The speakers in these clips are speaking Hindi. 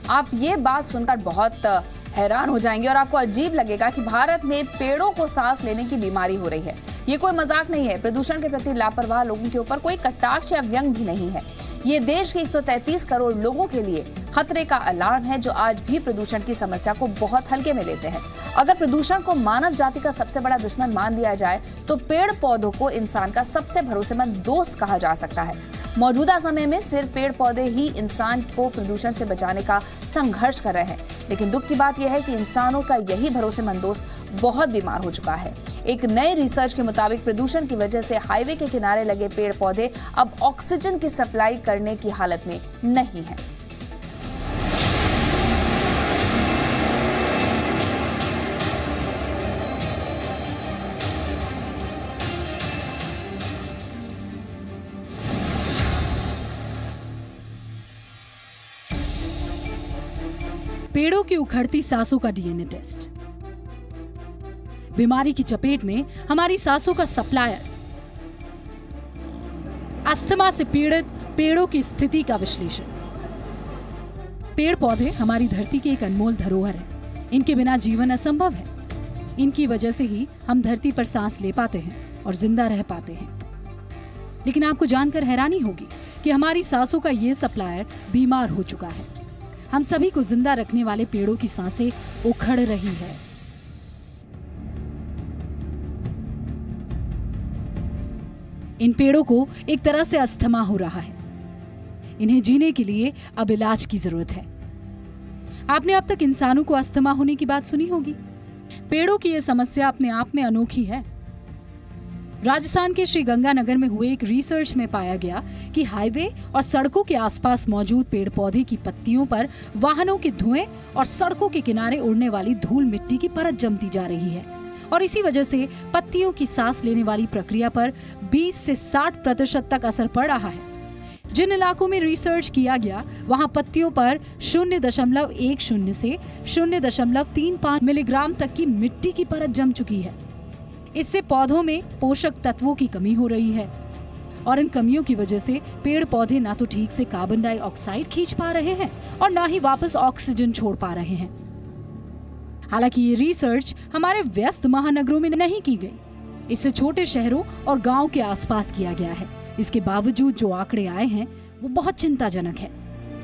आप ये बात सुनकर बहुत हैरान हो जाएंगे और आपको अजीब लगेगा कि भारत में पेड़ों को सांस लेने की बीमारी हो रही है। ये कोई मजाक नहीं है। प्रदूषण के प्रति लापरवाह लोगों के ऊपर कोई कटाक्ष या व्यंग भी नहीं है। ये देश के 133 करोड़ लोगों के लिए खतरे का अलार्म है, जो आज भी प्रदूषण की समस्या को बहुत हल्के में लेते हैं। अगर प्रदूषण को मानव जाति का सबसे बड़ा दुश्मन मान लिया जाए तो पेड़ पौधों को इंसान का सबसे भरोसेमंद दोस्त कहा जा सकता है। मौजूदा समय में सिर्फ पेड़ पौधे ही इंसान को प्रदूषण से बचाने का संघर्ष कर रहे हैं, लेकिन दुख की बात यह है कि इंसानों का यही भरोसेमंद दोस्त बहुत बीमार हो चुका है। एक नए रिसर्च के मुताबिक प्रदूषण की वजह से हाईवे के किनारे लगे पेड़ पौधे अब ऑक्सीजन की सप्लाई करने की हालत में नहीं है। पेड़ों की उखड़ती सांसों का डीएनए टेस्ट, बीमारी की चपेट में हमारी सांसों का सप्लायर, अस्थमा से पीड़ित पेड़ों की स्थिति का विश्लेषण। पेड़ पौधे हमारी धरती की एक अनमोल धरोहर है। इनके बिना जीवन असंभव है। इनकी वजह से ही हम धरती पर सांस ले पाते हैं और जिंदा रह पाते हैं। लेकिन आपको जानकर हैरानी होगी कि हमारी सांसों का ये सप्लायर बीमार हो चुका है। हम सभी को जिंदा रखने वाले पेड़ों की सांसें उखड़ रही है। इन पेड़ों को एक तरह से अस्थमा हो रहा है। इन्हें जीने के लिए अब इलाज की जरूरत है। आपने अब तक इंसानों को अस्थमा होने की बात सुनी होगी। पेड़ों की यह समस्या अपने आप में अनोखी है। राजस्थान के श्री गंगानगर में हुए एक रिसर्च में पाया गया कि हाईवे और सड़कों के आसपास मौजूद पेड़ पौधे की पत्तियों पर वाहनों के धुएं और सड़कों के किनारे उड़ने वाली धूल मिट्टी की परत जमती जा रही है और इसी वजह से पत्तियों की सांस लेने वाली प्रक्रिया पर 20 से 60% तक असर पड़ रहा है। जिन इलाकों में रिसर्च किया गया वहां पत्तियों पर 0.10 से 0.35 मिलीग्राम तक की मिट्टी की परत जम चुकी है। इससे पौधों में पोषक तत्वों की कमी हो रही है और इन कमियों की वजह से पेड़ पौधे ना तो ठीक से कार्बन डाइऑक्साइड खींच पा रहे हैं और ना ही वापस ऑक्सीजन छोड़ पा रहे हैं। हालांकि ये रिसर्च हमारे व्यस्त महानगरों में नहीं की गई। इससे छोटे शहरों और गांव के आसपास किया गया है। इसके बावजूद जो आंकड़े आए हैं वो बहुत चिंताजनक है।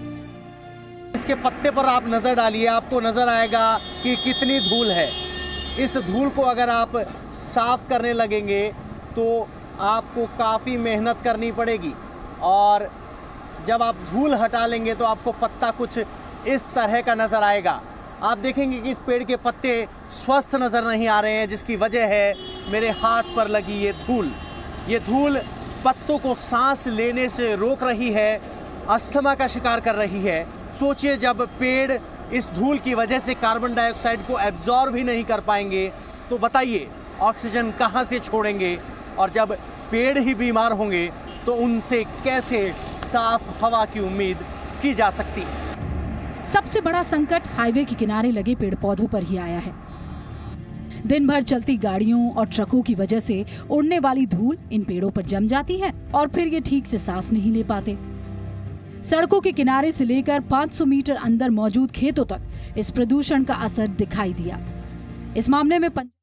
इसके पत्ते पर आप नजर डालिए, आपको नजर आएगा कि कितनी धूल है। इस धूल को अगर आप साफ करने लगेंगे तो आपको काफ़ी मेहनत करनी पड़ेगी और जब आप धूल हटा लेंगे तो आपको पत्ता कुछ इस तरह का नज़र आएगा। आप देखेंगे कि इस पेड़ के पत्ते स्वस्थ नज़र नहीं आ रहे हैं, जिसकी वजह है मेरे हाथ पर लगी ये धूल। ये धूल पत्तों को सांस लेने से रोक रही है, अस्थमा का शिकार कर रही है। सोचिए, जब पेड़ इस धूल की वजह से कार्बन डाइऑक्साइड को एब्जॉर्ब ही नहीं कर पाएंगे तो बताइए ऑक्सीजन कहाँ से छोड़ेंगे, और जब पेड़ ही बीमार होंगे तो उनसे कैसे साफ हवा की उम्मीद की जा सकती है। सबसे बड़ा संकट हाईवे के किनारे लगे पेड़ पौधों पर ही आया है। दिन भर चलती गाड़ियों और ट्रकों की वजह से उड़ने वाली धूल इन पेड़ों पर जम जाती है और फिर ये ठीक से सांस नहीं ले पाते। सड़कों के किनारे से लेकर 500 मीटर अंदर मौजूद खेतों तक इस प्रदूषण का असर दिखाई दिया। इस मामले में